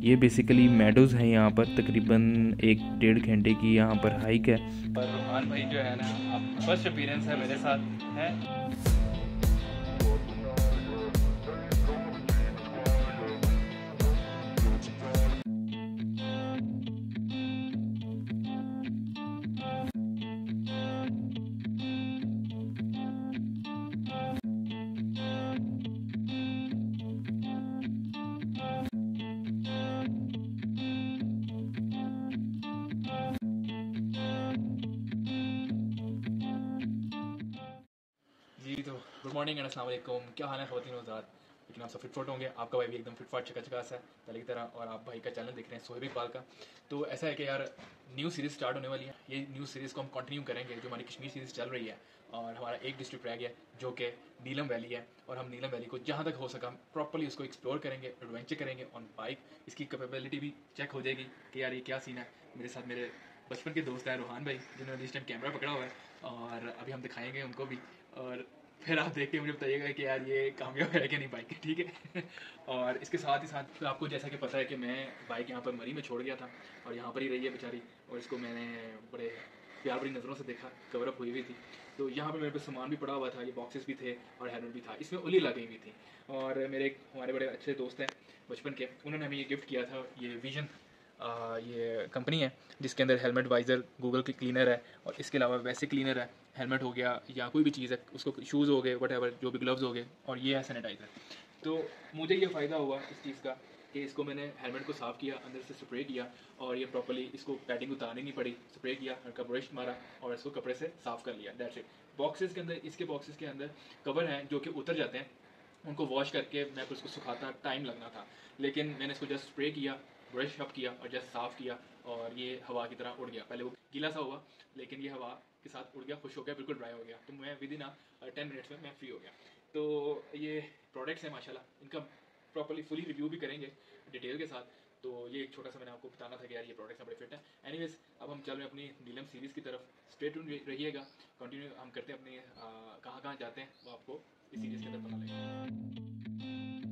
ये basically meadows हैं। यहाँ पर तकरीबन 1-1.5 घंटे की यहाँ पर हाइक है। और रुहान भाई जो है ना, अब फर्स्ट अपीयरेंस है मेरे साथ है। जी तो गुड मॉर्निंग एंड अस्सलाम वालेकुम। क्या हाल है ख़वातीन हज़रात? लेकिन आप सब फिट होंगे। आपका भाई भी एकदम फिट फाट चकाचकास है पहले की तरह। और आप भाई का चैनल देख रहे हैं सोहेब इकबाल का। तो ऐसा है कि यार न्यू सीरीज़ स्टार्ट होने वाली है। ये न्यू सीरीज़ को हम कंटिन्यू करेंगे जो हमारी कश्मीर सीरीज़ चल रही है। और हमारा एक डिस्ट्रिक्ट रह गया जो कि नीलम वैली है। और हम नीलम वैली को जहाँ तक हो सका प्रॉपर्ली उसको एक्सप्लोर करेंगे, एडवेंचर करेंगे ऑन बाइक। इसकी कैपेबिलिटी भी चेक हो जाएगी कि यार ये क्या सीन है। मेरे साथ मेरे बचपन के दोस्त हैं रुहान भाई, जिन्होंने इस टाइम कैमरा पकड़ा हुआ है, और अभी हम दिखाएंगे उनको भी। और फिर आप देख के मुझे बताइएगा कि यार ये कामयाब है कि नहीं बाइक, ठीक है। और इसके साथ ही साथ तो आपको जैसा कि पता है कि मैं बाइक यहाँ पर मरी में छोड़ गया था और यहाँ पर ही रही है बेचारी। और इसको मैंने बड़े प्यार भरी नज़रों से देखा, कवरअप हुई हुई थी। तो यहाँ पर मेरे पास सामान भी पड़ा हुआ था, ये बॉक्सेस भी थे और हेलमेट भी था। इसमें उंगली लगी हुई थी। और मेरे हमारे बड़े अच्छे दोस्त हैं बचपन के, उन्होंने हमें ये गिफ्ट किया था। ये विजन ये कंपनी है जिसके अंदर हेलमेट वाइज़र, गूगल की क्लीनर है, और इसके अलावा वैसे क्लीनर है, हेलमेट हो गया या कोई भी चीज़ है उसको, शूज़ हो गए, वट जो भी ग्लव्स हो गए, और ये है सैनिटाइज़र। तो मुझे ये फ़ायदा हुआ इस चीज़ का कि इसको मैंने हेलमेट को साफ़ किया, अंदर से स्प्रे किया, और ये प्रॉपर्ली इसको पैडिंग उतारनी नहीं पड़ी। स्प्रे किया, हल्का ब्रश मारा और इसको कपड़े से साफ़ कर लिया, दैट्स इट। बॉक्सेस के अंदर, इसके बॉक्सेस के अंदर कवर हैं जो कि उतर जाते हैं। उनको वॉश करके मैं फिर उसको सुखाता टाइम लगना था, लेकिन मैंने इसको जस्ट स्प्रे किया, ब्रश अप किया और जस्ट साफ़ किया, और ये हवा की तरह उड़ गया। पहले वो गीला सा हुआ, लेकिन ये हवा के साथ उड़ गया, खुश हो गया, बिल्कुल ड्राई हो गया। तो मैं विद इन 10 मिनट्स में मैं फ्री हो गया। तो ये प्रोडक्ट्स हैं माशाल्लाह, इनका प्रॉपर्ली फुली रिव्यू भी करेंगे डिटेल के साथ। तो ये एक छोटा सा मैंने आपको बताना था कि यार ये प्रोडक्ट्स हैं, बड़े फिट हैं। एनीवेज, अब हम चल रहे हैं अपनी नीलम सीरीज़ की तरफ। स्टे ट्यून रहिएगा, कंटिन्यू हम करते हैं अपनी कहाँ कहाँ जाते हैं वो आपको इस सीरीज़ के अंदर पता लगेगा।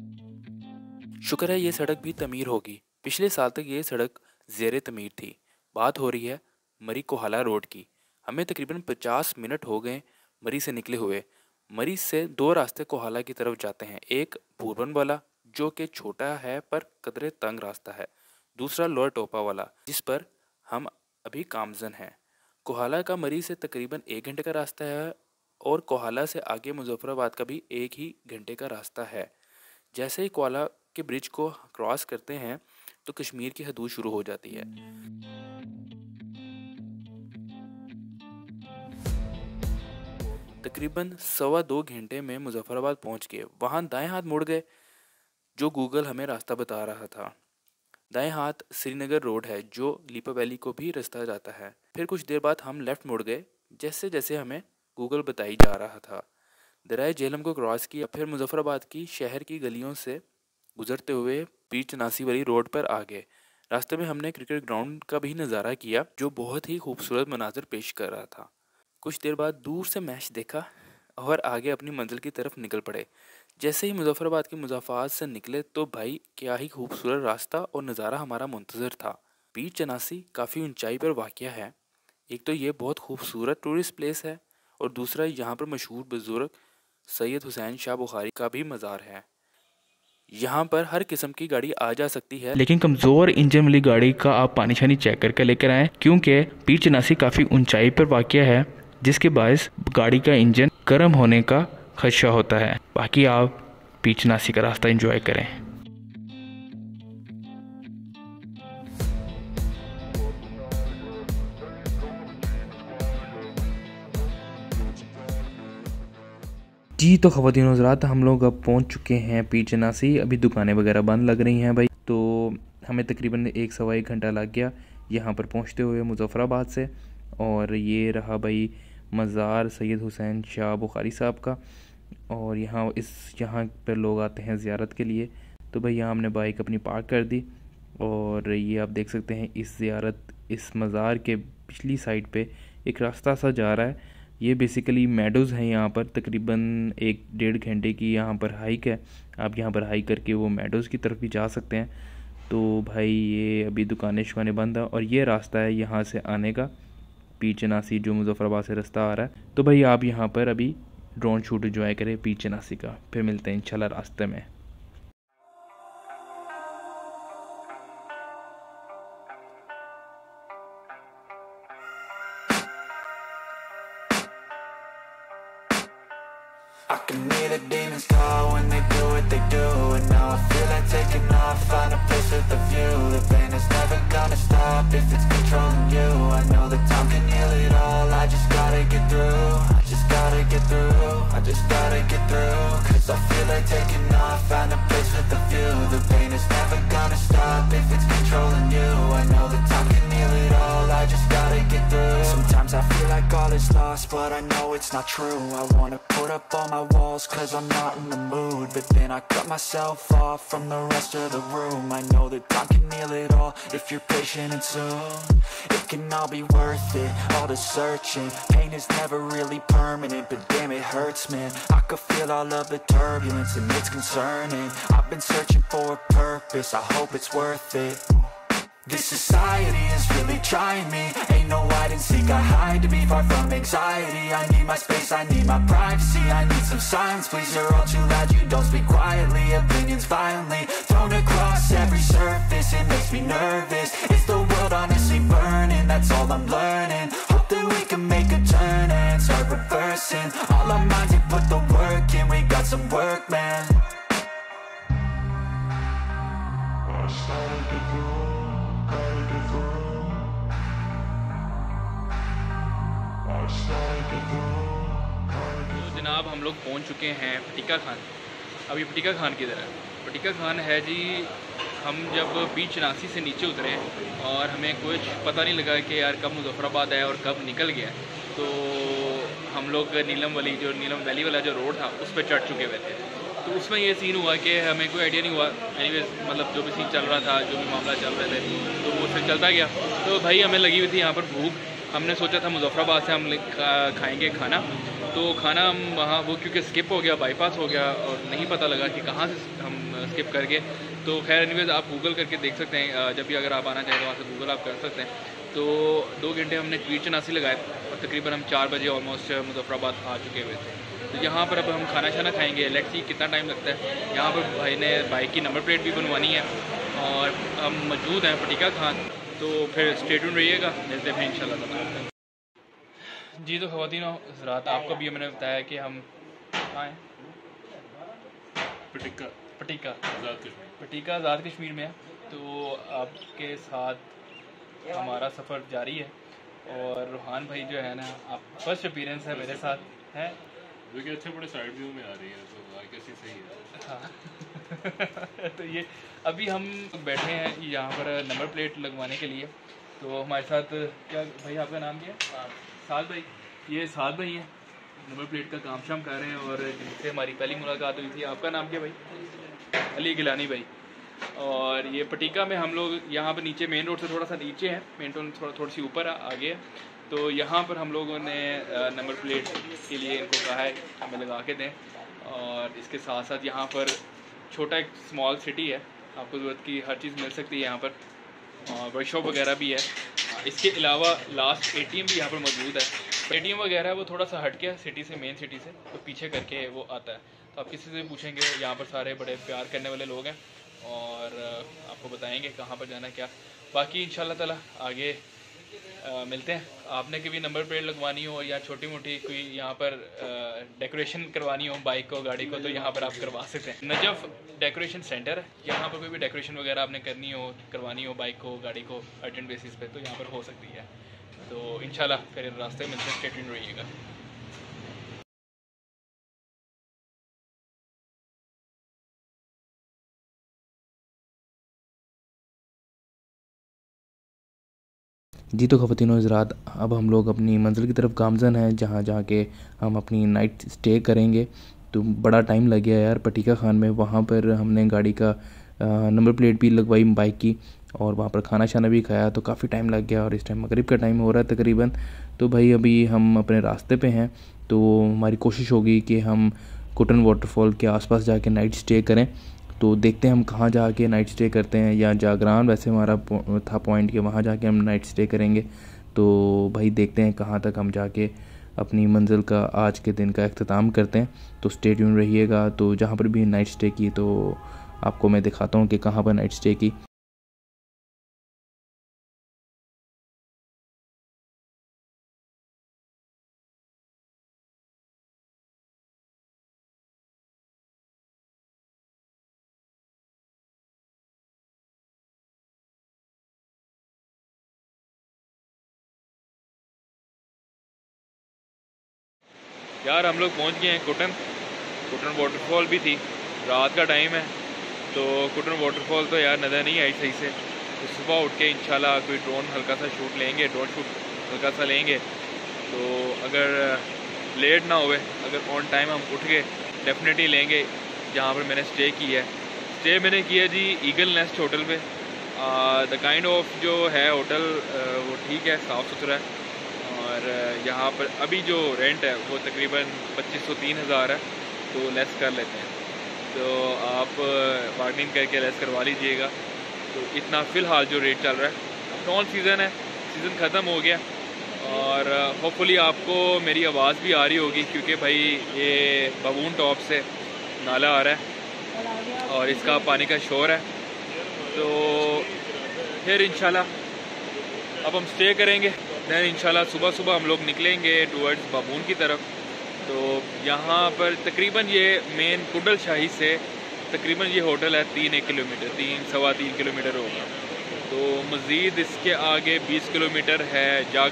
शुक्र है ये सड़क भी तमीर होगी। पिछले साल तक ये सड़क ज़ेर तमीर थी। बात हो रही है मरी कोहाला रोड की। हमें तकरीबन 50 मिनट हो गए मरी से निकले हुए। मरी से 2 रास्ते कोहाला की तरफ जाते हैं। एक पूरबन वाला जो कि छोटा है पर कदरे तंग रास्ता है। दूसरा लोअर टोपा वाला जिस पर हम अभी कामजन हैं। कोहाला का मरी से तकरीबन 1 घंटे का रास्ता है, और कोहाला से आगे मुजफ्फराबाद का भी 1 ही घंटे का रास्ता है। जैसे ही कोहाला के ब्रिज को क्रॉस करते हैं तो कश्मीर की हदूद शुरू हो जाती है। तकरीबन 2.25 घंटे में मुजफ्फराबाद पहुंच गए। वहां दाएं हाथ मुड़ गए जो गूगल हमें रास्ता बता रहा था। दाएं हाथ श्रीनगर रोड है जो लीपा वैली को भी रास्ता जाता है। फिर कुछ देर बाद हम लेफ्ट मुड़ गए जैसे जैसे हमें गूगल बताई जा रहा था। दरिया झेलम को क्रॉस किया, फिर मुजफ्फराबाद की शहर की गलियों से गुजरते हुए पीर चनासी वाली रोड पर आ गए। रास्ते में हमने क्रिकेट ग्राउंड का भी नज़ारा किया जो बहुत ही खूबसूरत मनाजर पेश कर रहा था। कुछ देर बाद दूर से मैच देखा और आगे अपनी मंजिल की तरफ निकल पड़े। जैसे ही मुजफ्फराबाद के मुजाफात से निकले तो भाई क्या ही खूबसूरत रास्ता और नज़ारा हमारा मुंतज़र था। पीर चनासी काफ़ी ऊंचाई पर वाक़या है। एक तो ये बहुत खूबसूरत टूरिस्ट प्लेस है, और दूसरा यहाँ पर मशहूर बुजुर्ग सैयद हुसैन शाह बुखारी का भी मज़ार है। यहाँ पर हर किस्म की गाड़ी आ जा सकती है, लेकिन कमज़ोर इंजन वाली गाड़ी का आप पानी छानी चेक करके लेकर आएँ, क्योंकि पीर चनासी काफ़ी ऊंचाई पर वाक़या है जिसके बायस गाड़ी का इंजन गर्म होने का खदशा होता है। बाकी आप पीर चनासी का रास्ता एंजॉय करें। जी तो ख़वातीन हज़रात, हम लोग अब पहुंच चुके हैं पीर चनासी। अभी दुकानें वगैरह बंद लग रही हैं भाई, तो हमें तकरीबन 1-1.25 घंटा लग गया यहाँ पर पहुंचते हुए मुजफ्फराबाद से। और ये रहा भाई मज़ार सैयद हुसैन शाह बुखारी साहब का, और यहाँ पर लोग आते हैं ज़ियारत के लिए। तो भाई यहाँ हमने बाइक अपनी पार्क कर दी, और ये आप देख सकते हैं इस मज़ार के पिछली साइड पे एक रास्ता सा जा रहा है। ये बेसिकली मेडोज़ हैं। यहाँ पर तकरीबन 1-1.5 घंटे की यहाँ पर हाइक है। आप यहाँ पर हाइक करके वो मेडोज़ की तरफ भी जा सकते हैं। तो भाई ये अभी दुकानें शुकानें बंद है और ये रास्ता है यहाँ से आने का, पीर चनासी जो मुजफ्फराबाद से रास्ता आ रहा है। तो भाई आप यहाँ पर अभी ड्रोन शूट एंजॉय करें पीर चनासी का, फिर मिलते हैं इंशाल्लाह रास्ते में। I can hear the demons call when they do what they do. And now I feel like taking off, find a place with a view. The pain is never gonna stop if it's controlling you. I know that time can heal it all, I just gotta get through. I just gotta get through, I just gotta get through. Cause I feel like taking off, find a place with a view. The pain is never gonna stop if it's controlling you. I know that time can heal it all, I just gotta get through. Sometimes I feel like all is lost, but I know it's not true. I wanna put up all my walls cause I'm not in the mood, but then I cut myself off from the rest of the room. I know that time can heal it all if you're patient, and soon it can all be worth it, all the searching. Pain is never really permanent, but damn it hurts, man. I could feel all of the turbulence and it's concerning. I've been searching for a purpose, I hope it's worth it. This society is really trying me. Ain't no hide and seek, I hide to be far from anxiety. I need my space, I need my privacy. I need some silence, please, you're all too loud. You don't speak quietly, opinions violently thrown across every surface. It makes me nervous, is the world honestly burning? That's all I'm learning. Hope that we can make a turn and start reversing. All our minds, we put the work in. We got some work, man. तो जनाब हम लोग पहुंच चुके हैं पटीका खान। अभी पटीका खान किधर है? पटीका खान है जी, हम जब पीर चनासी से नीचे उतरे और हमें कुछ पता नहीं लगा कि यार कब मुजफ्फराबाद है और कब निकल गया, तो हम लोग नीलम वैली वाला जो रोड था उस पर चढ़ चुके हुए थे। तो उसमें ये सीन हुआ कि हमें कोई आइडिया नहीं हुआ। एनीवेज मतलब जो भी सीन चल रहा था, जो भी मामला चल रहे थे, तो वो उससे चलता गया। तो भाई हमें लगी हुई थी यहाँ पर भूख। हमने सोचा था मुजफ्फराबाद से हम खाएंगे खाना, तो खाना हम वहाँ वो क्योंकि स्किप हो गया, बाईपास हो गया और नहीं पता लगा कि कहाँ से हम स्किप कर गए। तो खैर एनीवेज आप गूगल करके देख सकते हैं, जब भी अगर आप आना चाहें तो वहाँ से गूगल आप कर सकते हैं। तो 2 घंटे हमने पीर चनासी लगाए और तकरीबन हम 4 बजे ऑलमोस्ट मुजफ्फराबाद आ चुके हुए थे। तो यहाँ पर अब हम खाना शाना खाएंगे, लेट्स सी कितना टाइम लगता है। यहाँ पर भाई ने बाइक की नंबर प्लेट भी बनवानी है और हम मौजूद हैं पटीका खान। तो फिर स्टे ट्यून्ड रहिएगा, मिलते हैं इंशाल्लाह। जी तो ख़वातीन हज़रात, आपको भी मैंने बताया कि हम आए पटीका आज़ाद कश्मीर में है। तो आपके साथ हमारा सफ़र जारी है और रूहान भाई जो है ना, आप फर्स्ट अपीयरेंस है मेरे साथ है, जो कि अच्छे बड़े साइड व्यू में आ रही है, तो कैसी सही है। हाँ तो ये अभी हम बैठे हैं यहाँ पर नंबर प्लेट लगवाने के लिए। तो हमारे साथ क्या भाई, आपका नाम क्या है? साद भाई। ये साद भाई हैं, नंबर प्लेट का काम शाम कर रहे हैं और जिनसे हमारी पहली मुलाकात हुई थी। आपका नाम क्या भाई? अली गिलानी भाई। और ये पटीका में हम लोग यहाँ पर नीचे मेन रोड से थोड़ा सा नीचे है, मेन रोड थोड़ी सी ऊपर आगे है। तो यहाँ पर हम लोगों ने नंबर प्लेट के लिए इनको कहा है हमें लगा के दें। और इसके साथ साथ यहाँ पर छोटा एक स्मॉल सिटी है, आपको ज़रूरत की हर चीज़ मिल सकती है यहाँ पर, और वर्कशॉप वगैरह भी है। इसके अलावा लास्ट ATM भी यहाँ पर मौजूद है। ATM वगैरह वो थोड़ा सा हट गया सिटी से, मेन सिटी से, तो पीछे करके वो आता है। तो आप किसी से पूछेंगे, यहाँ पर सारे बड़े प्यार करने वाले लोग हैं और आपको बताएंगे कहाँ पर जाना क्या। बाकी इंशाल्लाह ताला आगे मिलते हैं। आपने कभी नंबर प्लेट लगवानी हो या छोटी मोटी कोई यहाँ पर डेकोरेशन करवानी हो बाइक को, गाड़ी को, तो यहाँ पर आप करवा सकते हैं। नजफ़ डेकोरेशन सेंटर है, यहाँ पर कोई भी डेकोरेशन वगैरह आपने करवानी हो बाइक को, गाड़ी को अर्जेंट बेसिस पे, तो यहाँ पर हो सकती है। तो इंशाल्लाह फिर रास्ते में मिलते हैं, स्टे ट्यून्ड रहिएगा। जी तो ख़वातीन हज़रात, अब हम लोग अपनी मंजिल की तरफ गामज़न हैं, जहाँ जाके हम अपनी नाइट स्टे करेंगे। तो बड़ा टाइम लग गया यार पटीका खान में। वहाँ पर हमने गाड़ी का नंबर प्लेट भी लगवाई बाइक की और वहाँ पर खाना शाना भी खाया, तो काफ़ी टाइम लग गया और इस टाइम मगरिब का टाइम हो रहा है तकरीबन। तो भाई अभी हम अपने रास्ते पे हैं, तो हमारी कोशिश होगी कि हम कुटन वाटरफॉल के आसपास जाके नाइट स्टे करें। तो देखते हैं हम कहाँ जाके नाइट स्टे करते हैं, या जागरान वैसे हमारा था पॉइंट कि वहाँ जाके हम नाइट स्टे करेंगे। तो भाई देखते हैं कहाँ तक हम जाके अपनी मंजिल का आज के दिन का अख्ताम करते हैं। तो स्टे ट्यून रहिएगा। तो जहाँ पर भी नाइट स्टे की तो आपको मैं दिखाता हूँ कि कहाँ पर नाइट स्टे की। यार हम लोग पहुंच गए हैं कुटन वाटरफॉल भी थी, रात का टाइम है तो कुटन वाटरफॉल तो यार नज़र नहीं आई सही से। तो सुबह उठ के इंशाल्लाह कोई ड्रोन हल्का सा शूट लेंगे, ड्रोन शूट हल्का सा लेंगे। तो अगर लेट ना हुए, अगर ऑन टाइम हम उठ गए डेफिनेटली लेंगे। जहाँ पर मैंने स्टे की है, स्टे मैंने किया जी ईगल नेस्ट होटल पे। द काइंड ऑफ जो है होटल वो ठीक है, साफ़ सुथरा है। और यहाँ पर अभी जो रेंट है वो तकरीबन 2500-3000 है, तो लेस कर लेते हैं। तो आप बार्गेनिंग करके लेस करवा लीजिएगा। तो इतना फ़िलहाल जो रेट चल रहा है, नॉन सीज़न है, सीज़न ख़त्म हो गया। और होपफुली आपको मेरी आवाज़ भी आ रही होगी, क्योंकि भाई ये बबून टॉप से नाला आ रहा है और इसका पानी का शोर है। तो फिर इंशाल्लाह अब हम स्टे करेंगे, दैन इंशाल्लाह सुबह सुबह हम लोग निकलेंगे टूवर्ड्स बाबून की तरफ। तो यहाँ पर तकरीबन ये मेन कुडल शाही से तकरीबन ये होटल है 3-1 किलोमीटर, 3-3.25 किलोमीटर होगा। तो मज़ीद इसके आगे 20 किलोमीटर है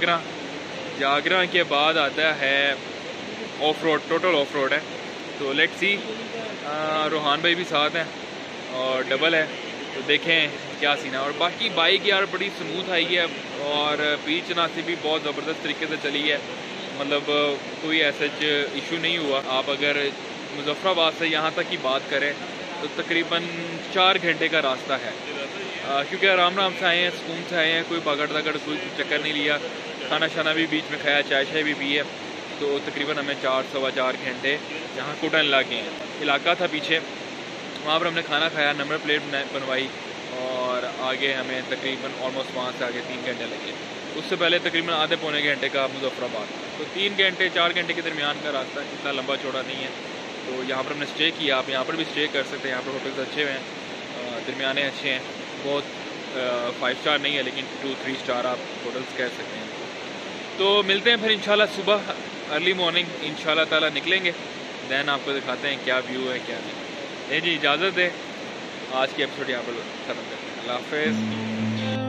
जागरा के बाद आता है off road, total off road है। तो लेट्स सी, रोहान भाई भी साथ हैं और डबल है, तो देखें क्या सीन है। और बाकी बाइक यार बड़ी स्मूथ आई है और बीच नासी भी बहुत ज़बरदस्त तरीके से चली है, मतलब कोई ऐसा इशू नहीं हुआ। आप अगर मुज़फ़्फ़राबाद से यहाँ तक की बात करें तो तकरीबन 4 घंटे का रास्ता है, क्योंकि आराम से आए हैं, सुकून से आए हैं, कोई भागड़ दगड़ कोई चक्कर नहीं लिया, खाना शाना भी बीच में खाया, चाय शाय भी पी है। तो तकरीबन हमें 4-4.25 घंटे यहाँ कुटन लग गए हैं। इलाका था पीछे, वहाँ पर हमने खाना खाया, नंबर प्लेट बनवाई और आगे हमें तकरीबन ऑलमोस्ट वहाँ से आगे 3 घंटे लगे। उससे पहले तकरीबन आधे पौने घंटे का मुज़फ़्फ़राबाद। तो 3-4 घंटे के दरमियान का रास्ता, इतना लंबा चौड़ा नहीं है। तो यहाँ पर हमने स्टे किया, आप यहाँ पर भी स्टे कर सकते हैं। यहाँ पर होटल्स अच्छे हैं, दरमियाने अच्छे हैं, बहुत 5 स्टार नहीं है लेकिन 2-3 स्टार आप होटल्स कह सकते हैं। तो मिलते हैं फिर इंशाल्लाह सुबह अर्ली मॉर्निंग इंशाल्लाह ताला निकलेंगे, दैन आपको दिखाते हैं क्या व्यू है क्या नहीं। जी इजाज़त है, आज की एपिसोड यहाँ पर ख़त्म करते हैं। अल्लाह हाफ़िज़।